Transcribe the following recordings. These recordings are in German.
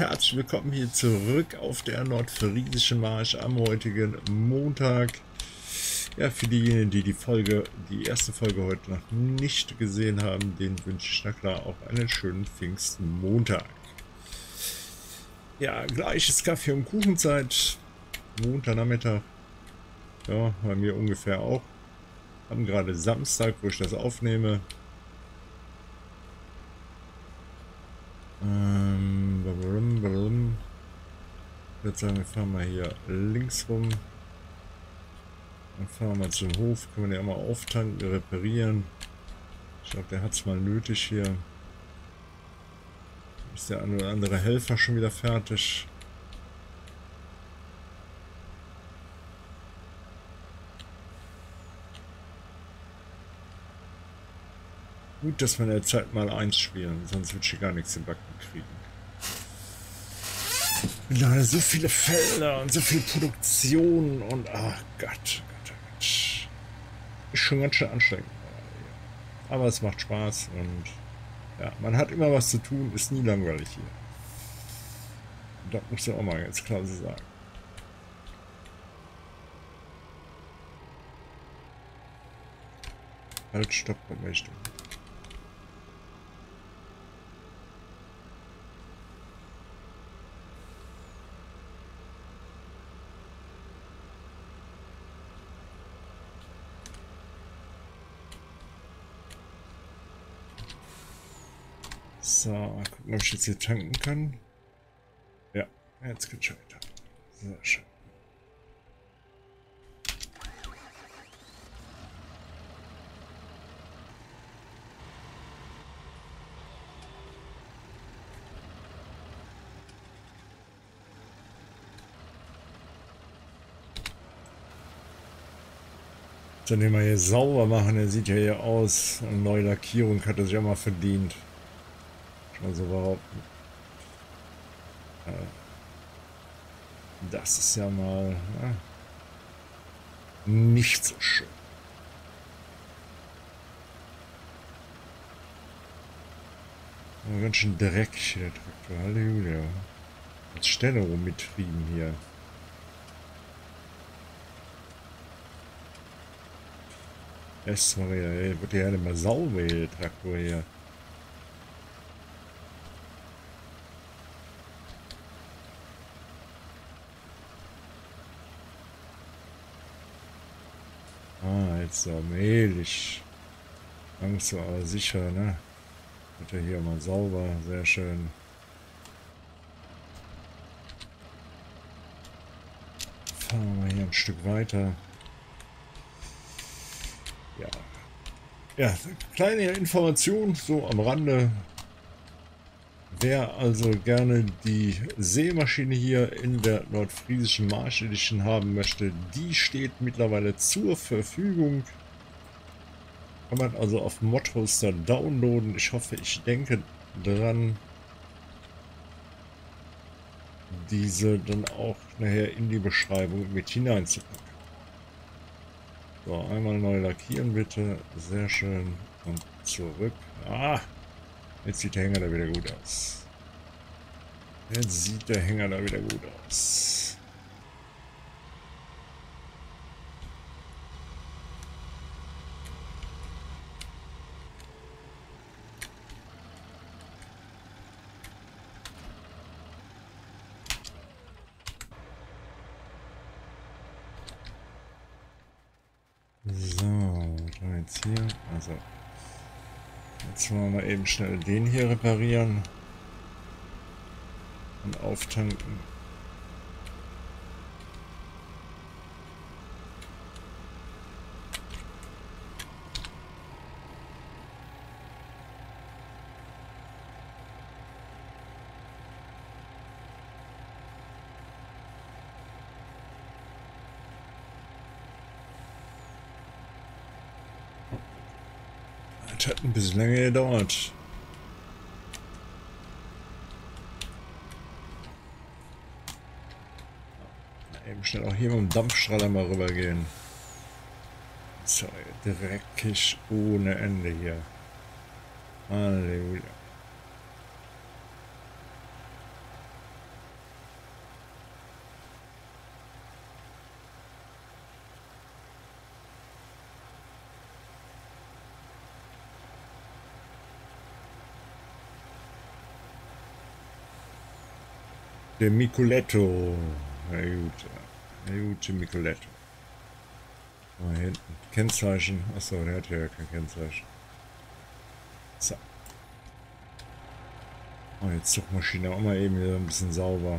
herzlich willkommen hier zurück auf der Nordfriesischen Marsch am heutigen Montag. Ja, für diejenigen, die die erste Folge heute noch nicht gesehen haben, denen wünsche ich na klar auch einen schönen Pfingstmontag. Ja, gleich ist Kaffee- und Kuchenzeit, Montagnachmittag. Ja, bei mir ungefähr auch. Haben gerade Samstag, wo ich das aufnehme. Ich würde sagen, wir fahren mal hier links rum. Dann fahren wir mal zum Hof. Können wir den ja mal auftanken, reparieren. Ich glaube, der hat es mal nötig hier. Ist der eine oder andere Helfer schon wieder fertig? Gut, dass wir in der Zeit mal eins spielen, sonst wird ich gar nichts im Backen kriegen. Leider so viele Felder und so viel Produktion und ach Gott. Ist schon ganz schön anstrengend. Aber es macht Spaß und ja, man hat immer was zu tun, ist nie langweilig hier. Das muss ich auch mal ganz klar so sagen. Halt, stopp, was möchte ich? So, mal gucken, ob ich jetzt hier tanken kann. Ja, jetzt geht's schon weiter. Sehr schön. Dann den wir hier sauber machen, der sieht ja hier aus. Eine neue Lackierung hat er sich auch mal verdient. Schon so behaupten. Das ist ja mal nicht so schön. Aber ganz schön Dreck hier, der Traktor. Halleluja. Hat Stelle rumgetrieben hier. Es war ja, wird ja nicht mehr sauber hier, der Traktor hier. Ah, jetzt so allmählich. Langsam aber sicher, ne? Wird er hier mal sauber, sehr schön. Fahren wir hier ein Stück weiter. Ja. Ja, kleine Information so am Rande. Wer also gerne die Sämaschine hier in der Nordfriesischen Marsch Edition haben möchte, die steht mittlerweile zur Verfügung. Kann man also auf Modhoster downloaden. Ich hoffe, ich denke dran, diese dann auch nachher in die Beschreibung mit hineinzupacken. So, einmal neu lackieren bitte. Sehr schön. Und zurück. Ah, jetzt sieht der Hänger da wieder gut aus. Jetzt sieht der Hänger da wieder gut aus. So, dann jetzt hier. Also, jetzt wollen wir mal eben schnell den hier reparieren und auftanken. Das hat ein bisschen länger gedauert. Eben schnell auch hier mit dem Dampfstrahler mal rüber gehen. So, dreckig ohne Ende hier. Halleluja. Der Micoletto. Na gut. Na gut, Micoletto. Mal hinten. Kennzeichen. Achso, der hat ja kein Kennzeichen. So. Oh, jetzt Zugmaschine auch mal eben wieder ein bisschen sauber.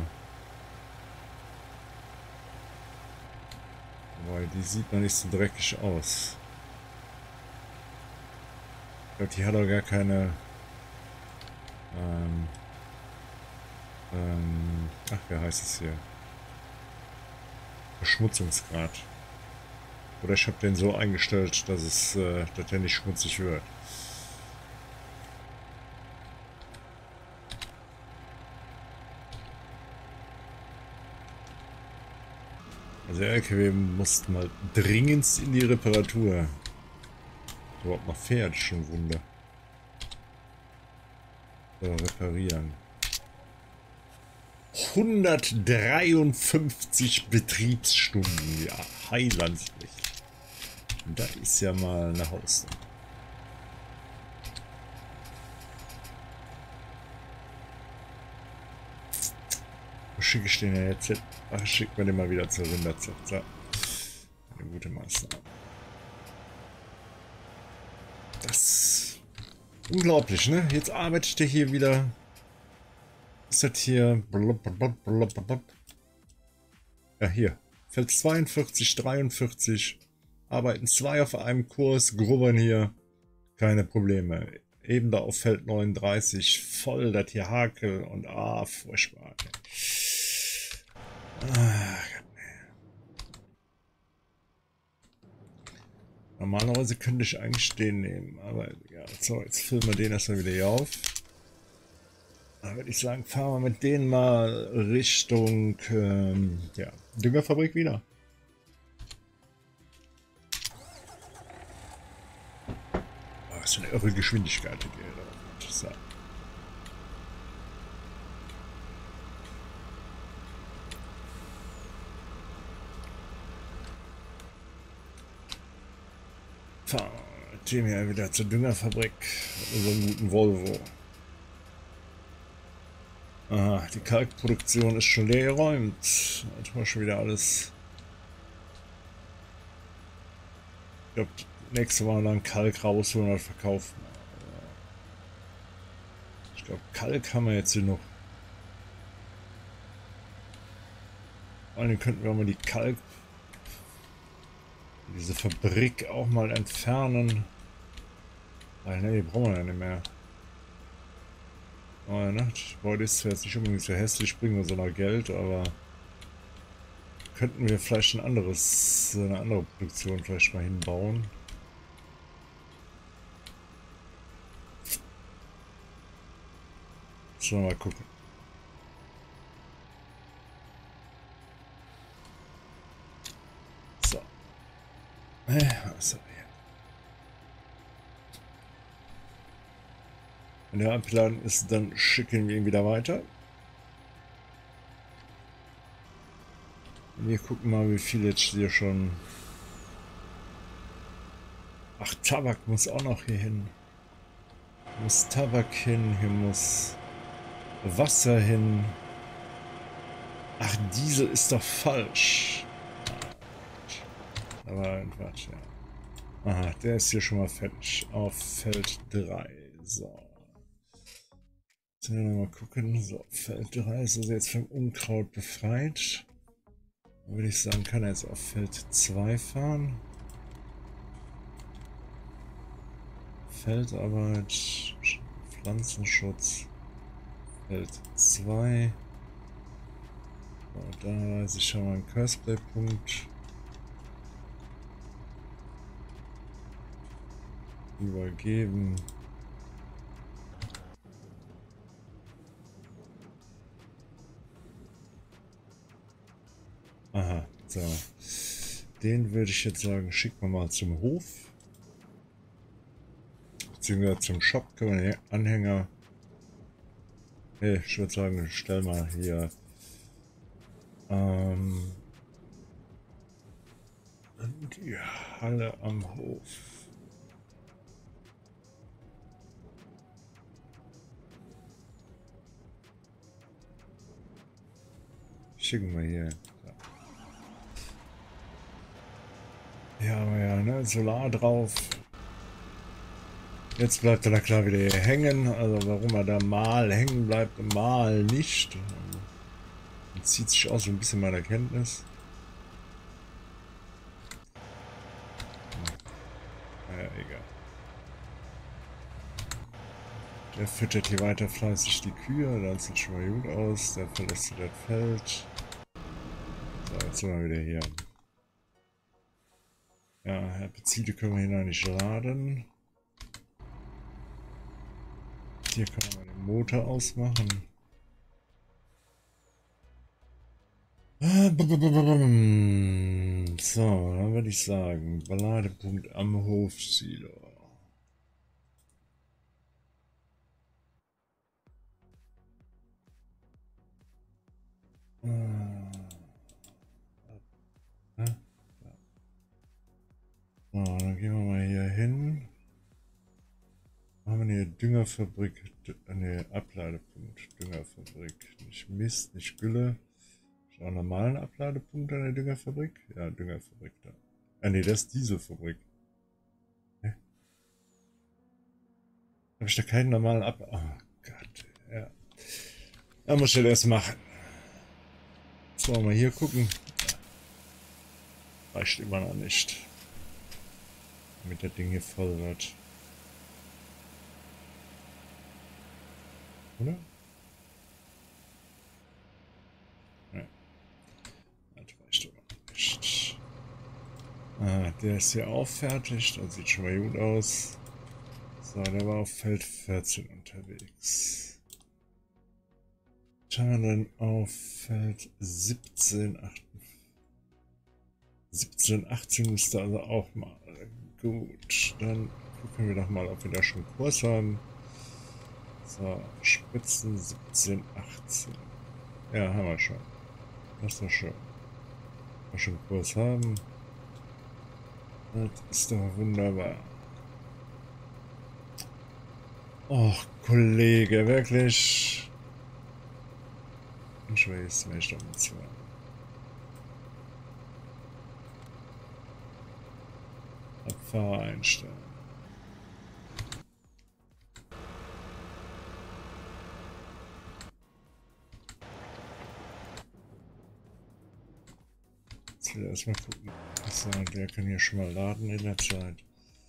Weil die sieht noch nicht so dreckig aus. Ich glaube, die hat auch gar keine... ach, wie heißt es hier? Verschmutzungsgrad. Oder ich habe den so eingestellt, dass der nicht schmutzig wird. Also der LKW musste mal dringendst in die Reparatur. Überhaupt noch fährt, schon ein Wunder. So, reparieren. 153 Betriebsstunden, ja, heilandslich. Da ist ja mal eine Hausnummer. Wo schicke ich den ja jetzt hin? Ach, schickt man den mal wieder zur Rinderzucht. So. Eine gute Maßnahme. Das ist unglaublich, ne? Jetzt arbeitet der hier wieder. Ist das hier? Ja, hier. Feld 42, 43. Arbeiten 2 auf einem Kurs, grubbern hier. Keine Probleme. Eben da auf Feld 39. Voll das hier Hakel und furchtbar. Normalerweise könnte ich eigentlich den nehmen, aber ja, so, jetzt filmen wir den erstmal wieder hier auf. Da würde ich sagen, fahren wir mit denen mal Richtung ja, Düngerfabrik wieder. Oh, was für eine irre Geschwindigkeit die geht. So. Fahren wir mit dem hier wieder zur Düngerfabrik. Mit unserem guten Volvo. Aha, die Kalkproduktion ist schon leer geräumt. Jetzt haben wir schon wieder alles. Ich glaube, nächste Mal dann Kalk rausholen und verkaufen. Ich glaube, Kalk haben wir jetzt hier noch. Vor allem könnten wir auch mal die diese Fabrik auch mal entfernen. Weil, ne, die brauchen wir ja nicht mehr. Oh, ne? Heute ist zwar jetzt nicht unbedingt so hässlich, bringen wir so noch Geld, aber könnten wir vielleicht eine andere Produktion vielleicht mal hinbauen. Sollen wir mal gucken. So. Was haben wir hier? Wenn der abgeladen ist, dann schicken wir ihn wieder weiter. Wir gucken mal, wie viel jetzt hier schon... Ach, Tabak muss auch noch hier hin. Hier muss Tabak hin, hier muss Wasser hin. Ach, Diesel ist doch falsch. Aber Quatsch, ja. Aha, der ist hier schon mal fertig. Auf Feld 3. So. Jetzt mal gucken. So, Feld 3 ist also jetzt vom Unkraut befreit. Dann würde ich sagen, kann er jetzt auf Feld 2 fahren. Feldarbeit, Pflanzenschutz, Feld 2. So, da weiß ich schon mal einen Curseplay-Punkt. Übergeben. Aha, so. Den würde ich jetzt sagen, schicken wir mal zum Hof. Beziehungsweise zum Shop können wir den Anhänger. Nee, ich würde sagen, stell mal hier. Die Halle am Hof. Schicken wir hier. Ja, aber ja, ne? Solar drauf. Jetzt bleibt er da klar wieder hier hängen. Also warum er da mal hängen bleibt und mal nicht. Zieht sich auch so ein bisschen meiner Kenntnis. Naja, egal. Der füttert hier weiter fleißig die Kühe. Das sieht schon mal gut aus. Der verlässt das Feld. So, jetzt sind wir wieder hier. Ja, Herbizide können wir hier noch nicht laden. Hier können wir den Motor ausmachen. So, dann würde ich sagen, Beladepunkt am Hofsilo. So, dann gehen wir mal hier hin. Haben wir hier Düngerfabrik, ne, Abladepunkt, Düngerfabrik. Nicht Mist, nicht Gülle. Ist auch einen normalen Abladepunkt an der Düngerfabrik? Ja, Düngerfabrik da. Ah ne, das ist Dieselfabrik. Hä? Habe ich da keinen normalen Oh Gott, ja. Da muss ich das machen. So, mal hier gucken. Reicht immer noch nicht. Damit das Ding hier voll wird. Oder? Nein. Das reicht aber nicht. Ah, der ist hier auch fertig. Das sieht schon mal gut aus. So, der war auf Feld 14 unterwegs. Was haben wir denn auf Feld 17, 18 müsste also auch mal. Gut, dann gucken wir doch mal, ob wir da schon Kurs haben. So, Spitzen 17, 18. Ja, haben wir schon. Das ist doch schön. Wenn wir schon Kurs haben. Das ist doch wunderbar. Och, Kollege, wirklich. Ich weiß nicht, um zu machen. Abfahrer einstellen. Jetzt will erstmal gucken. So, der kann hier schon mal laden in der Zeit.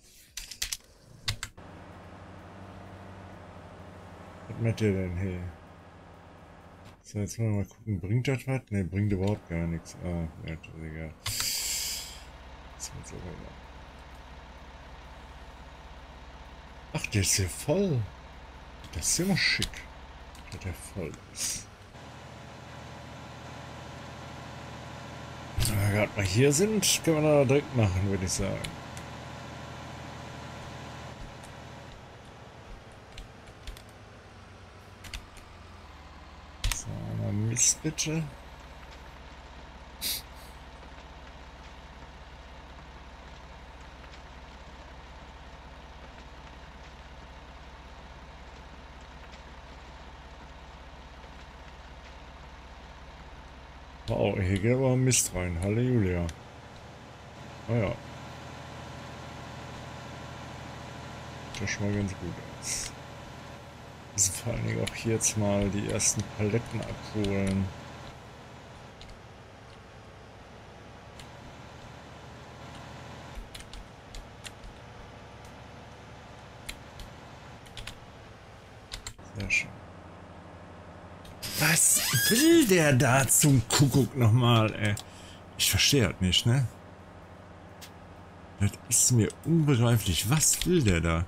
Was macht der denn hier? So, jetzt mal gucken, bringt das was? Ne, bringt überhaupt gar nichts. Ah, ja, ist egal. Das wird sogar egal. Ach, der ist hier voll. Das ist ja mal schick, dass der voll ist. Wenn wir gerade mal hier sind, können wir da direkt machen, würde ich sagen. So, mal Mist bitte. Oh, hier geht aber Mist rein. Halleluja. Ah ja. Das schon mal ganz gut aus. Wir müssen vor allen Dingen auch hier jetzt mal die ersten Paletten abholen. Sehr schön. Was will der da zum Kuckuck nochmal, ey? Ich verstehe das nicht, ne? Das ist mir unbegreiflich. Was will der da?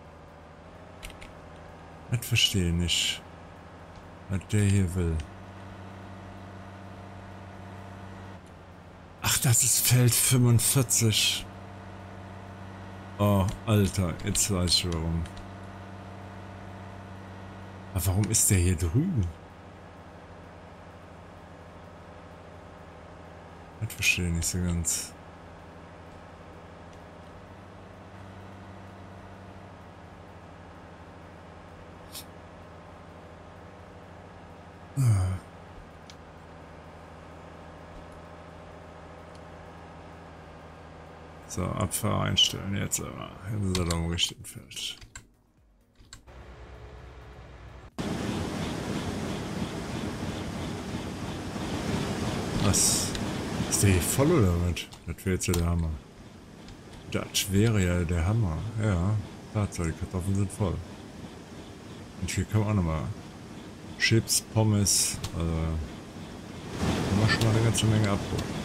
Das verstehe ich nicht. Was der hier will. Ach, das ist Feld 45. Oh, Alter, jetzt weiß ich warum. Aber warum ist der hier drüben? Das verstehe ich nicht so ganz. So, Abfahrer einstellen jetzt, aber jetzt ist er doch im richtigen Feld. Was? Ist der hier voll oder was? Das wäre jetzt ja der Hammer. Das wäre ja der Hammer. Ja, Tatsache, die Kartoffeln sind voll. Und hier kann man auch nochmal Chips, Pommes, also kann man schon mal eine ganze Menge abholen.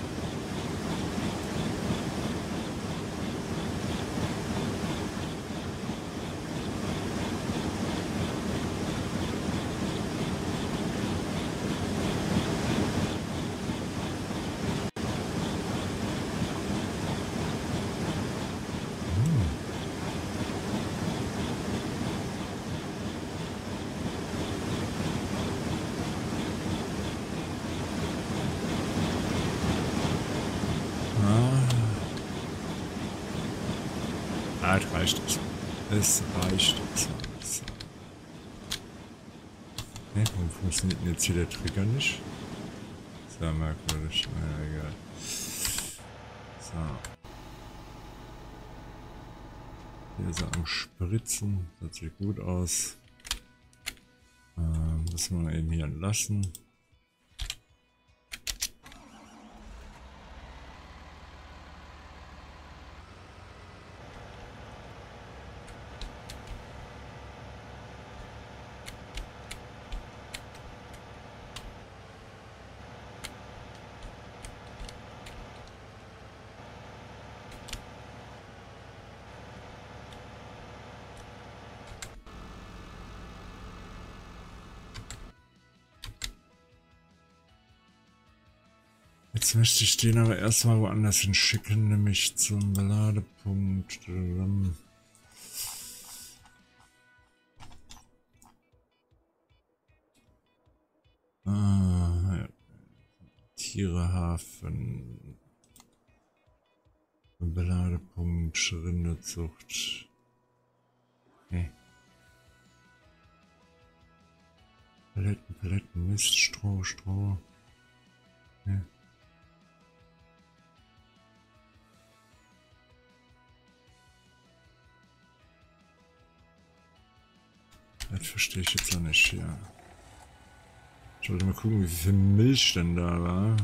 Ah, es reicht es. Es reicht es. Ne, warum funktioniert denn jetzt hier der Trigger nicht? Sehr merkwürdig. Naja, egal. So. Hier ist er am Spritzen. Das sieht gut aus. Müssen wir eben hier lassen. Jetzt möchte ich den aber erstmal woanders hinschicken, nämlich zum Beladepunkt. Ja. Tierehafen. Beladepunkt, Rinderzucht. Okay. Paletten, Mist, Stroh. Okay. Das verstehe ich jetzt auch nicht, ja. Ich wollte mal gucken, wie viel Milch denn da war.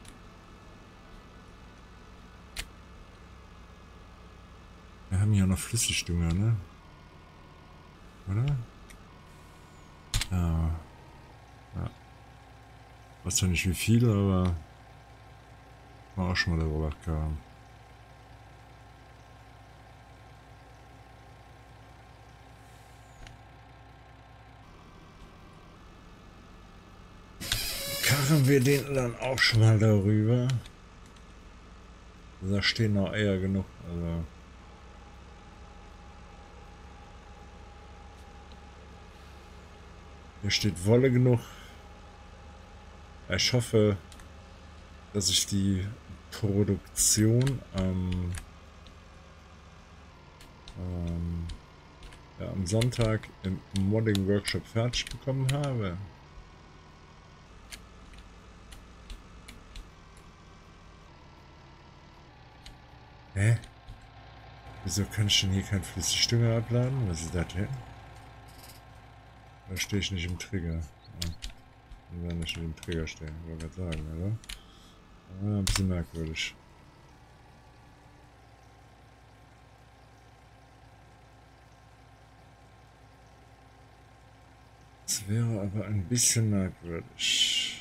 Wir haben hier noch Flüssigdünger, ne? Oder? Ja. Ja. Weiß zwar nicht wie viel, aber war auch schon mal darüber kam. Karren wir den dann auch schon mal darüber. Da stehen noch Eier genug, also. Hier steht Wolle genug. Ich hoffe, dass ich die Produktion am Sonntag im Modding Workshop fertig bekommen habe. Hä? Wieso kann ich denn hier kein Flüssigdünger abladen? Was ist das denn? Da stehe ich nicht im Trigger. Ja. Ich werde nicht im Trigger stehen, wollte ich gerade sagen, oder? Ah, ein bisschen merkwürdig. Das wäre aber ein bisschen merkwürdig.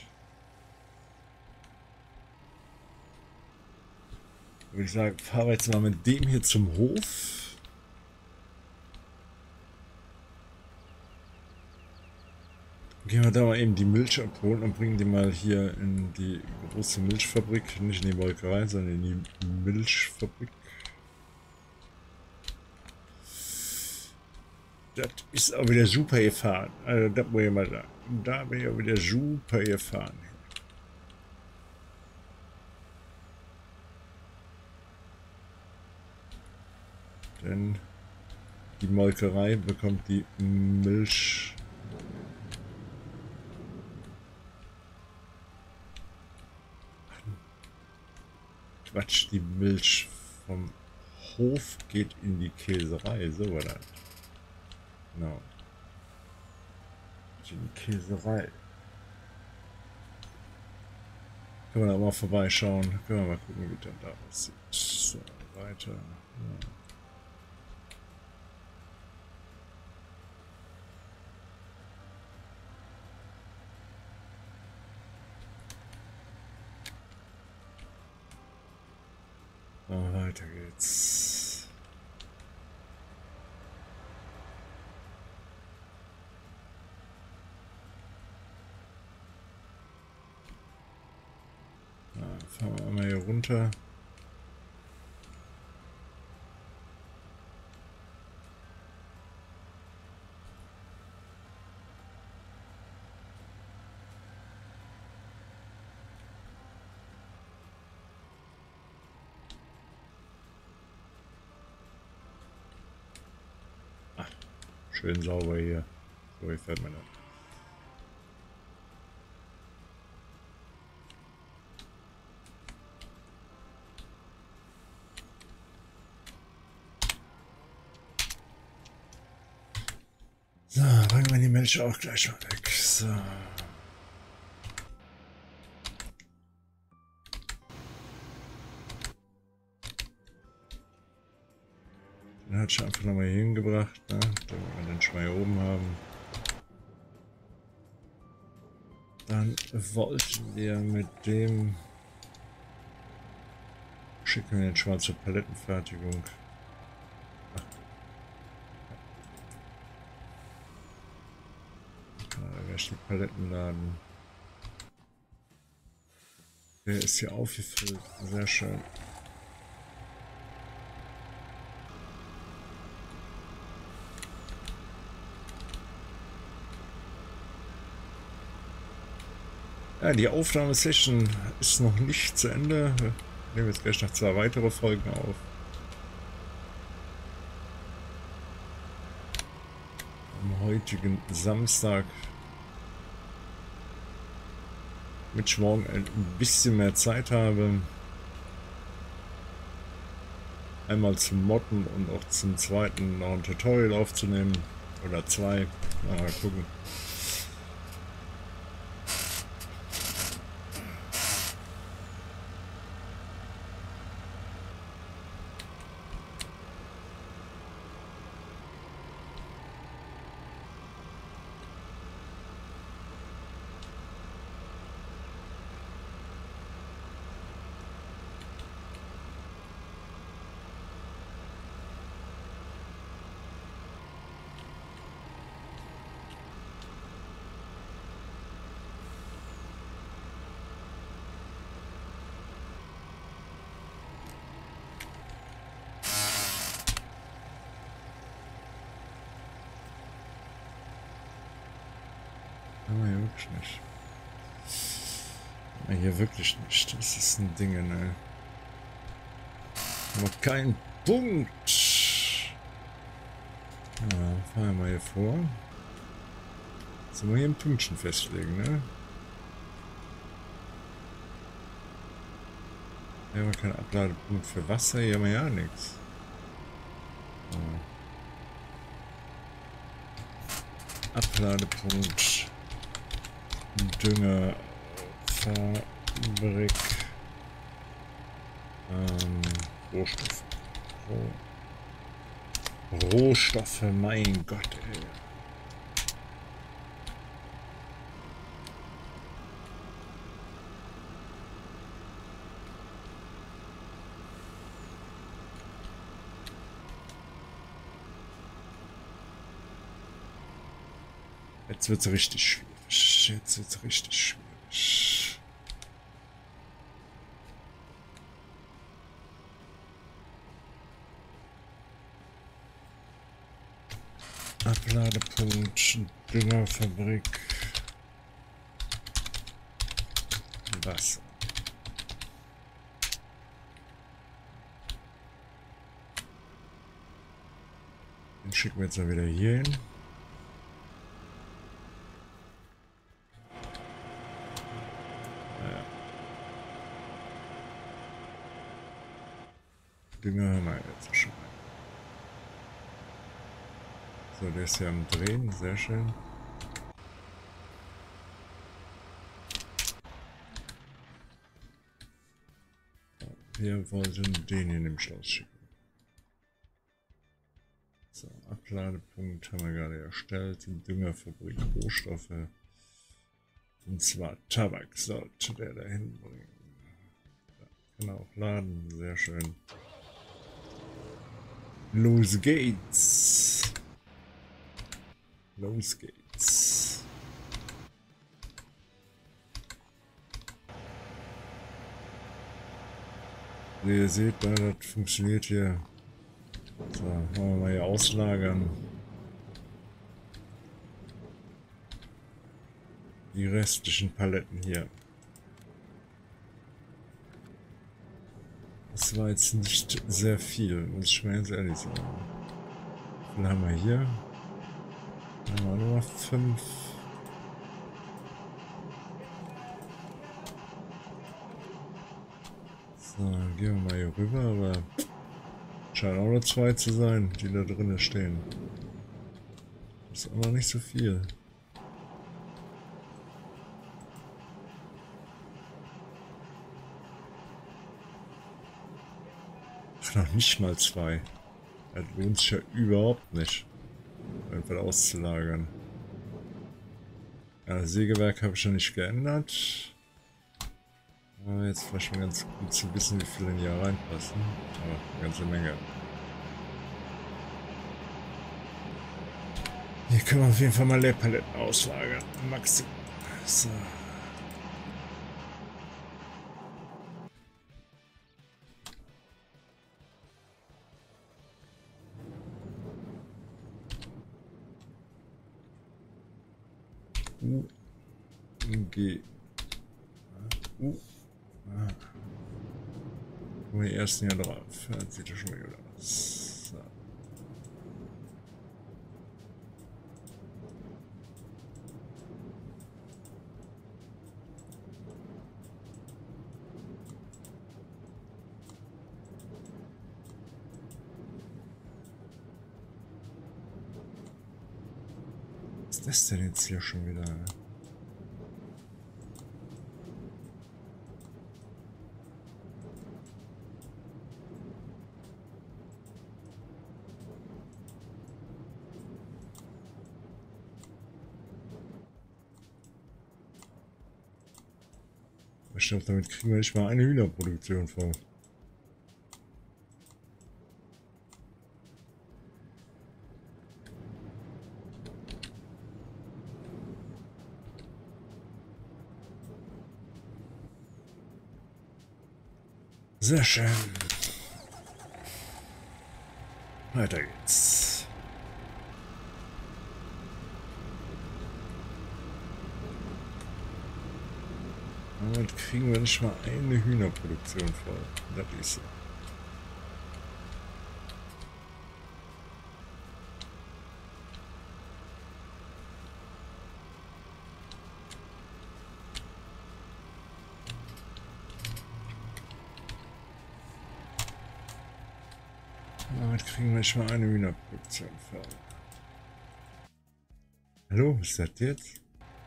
Würde ich sagen, fahren wir jetzt mal mit dem hier zum Hof. Gehen wir da mal eben die Milch abholen und bringen die mal hier in die große Milchfabrik. Nicht in die Molkerei, sondern in die Milchfabrik. Das ist auch wieder super gefahren. Also das muss ich mal sagen. Da bin ich auch wieder super gefahren. Denn die Molkerei bekommt die Milch. Quatsch, die Milch. vom Hof geht in die Käserei. So war das. Genau. In die Käserei. Können wir da mal vorbeischauen. Können wir mal gucken, wie das da aussieht. So, weiter. Ja. So, weiter geht's. Ja, fahren wir einmal hier runter. Schön sauber hier. So gefällt mir das. So, bringen wir die Milch auch gleich mal weg. So. Den hat ich einfach nochmal hier hingebracht, ne? Damit wir den schon mal hier oben haben. Dann wollten wir mit dem... Schicken wir den schon mal zur Palettenfertigung. Ach. Da werde ich die Paletten laden. Der ist hier aufgefüllt. Sehr schön. Ja, die Aufnahmesession ist noch nicht zu Ende. Wir nehmen jetzt gleich noch 2 weitere Folgen auf. Am heutigen Samstag. Damit ich morgen ein bisschen mehr Zeit habe. Einmal zum Modden und auch zum zweiten noch ein Tutorial aufzunehmen. Oder 2. Mal gucken. Aber hier wirklich nicht. Aber hier wirklich nicht. Das ist ein Ding, ne? Aber kein Punkt. Ja, fahren wir mal hier vor. Sollen wir hier ein Pünktchen festlegen, ne? Hier haben wir keinen Abladepunkt für Wasser, hier haben wir ja nichts. Abladepunkt. Dünger. Fabrik. Rohstoffe. Rohstoffe, mein Gott, ey. Jetzt wird's richtig schwierig. Jetzt wird's richtig schwierig. Abladepunkt, Düngerfabrik, Wasser. Den schicken wir jetzt mal wieder hier hin. Dünger haben wir jetzt schon. So, der ist ja am Drehen, sehr schön. Wir wollten den in dem Schloss schicken. So, Abladepunkt haben wir gerade erstellt. Düngerfabrik, Rohstoffe. Und zwar Tabak sollte der dahin bringen. Da kann er auch laden, sehr schön. Los geht's! Los geht's! Wie ihr seht, das funktioniert hier. So, wollen wir mal hier auslagern. Die restlichen Paletten hier. Das war jetzt nicht sehr viel, muss ich mal ganz ehrlich sagen. Wie viel haben wir hier? Dann haben wir nur noch 5. So, dann gehen wir mal hier rüber, aber scheint auch nur 2 zu sein, die da drinnen stehen. Das ist auch noch nicht so viel. Ach, noch nicht mal 2. Das lohnt sich ja überhaupt nicht, einfach auszulagern. Ja, das Sägewerk habe ich schon nicht geändert. Aber jetzt vielleicht mal ganz gut zu wissen, wie viele in hier reinpassen. Aber eine ganze Menge. Hier können wir auf jeden Fall mal Leerpaletten auslagern. Maximum. So. G. Gucken wir die ersten hier drauf. Ja, das sieht ja schon mal gut aus. So. Was ist das denn jetzt hier schon wieder? Ich glaube, damit kriegen wir nicht mal eine Hühnerproduktion vor. Sehr schön. Weiter geht's. Damit kriegen wir nicht mal eine Hühnerproduktion voll. Das ist so. Damit kriegen wir nicht mal eine Hühnerproduktion voll. Hallo, was ist das jetzt?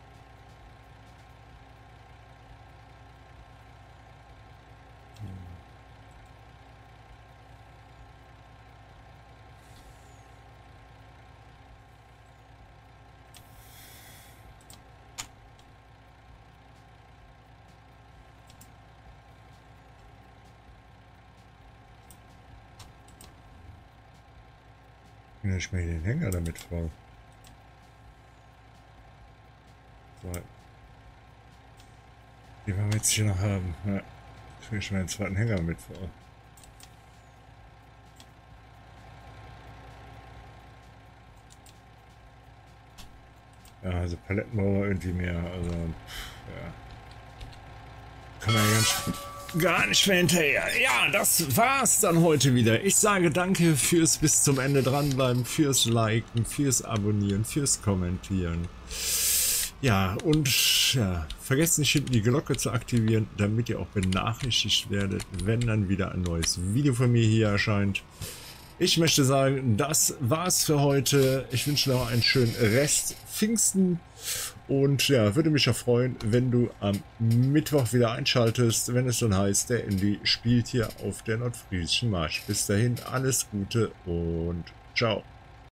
Ich mir den Hänger damit voll. So. Die wollen wir jetzt hier noch haben. Ja. Ich will schon meinen zweiten Hänger mit voll. Ja, also Paletten brauchen wir irgendwie mehr. Also, ja. Kann man ja gar nicht mehr hinterher. Ja, das war's dann heute wieder. Ich sage danke fürs bis zum Ende dranbleiben, fürs Liken, fürs Abonnieren, fürs Kommentieren. Ja, und ja, vergesst nicht hinten die Glocke zu aktivieren, damit ihr auch benachrichtigt werdet, wenn dann wieder ein neues Video von mir hier erscheint. Ich möchte sagen, das war's für heute. Ich wünsche noch einen schönen Rest Pfingsten und ja, würde mich ja freuen, wenn du am Mittwoch wieder einschaltest, wenn es dann heißt, der Andy spielt hier auf der nordfriesischen Marsch. Bis dahin alles Gute und ciao.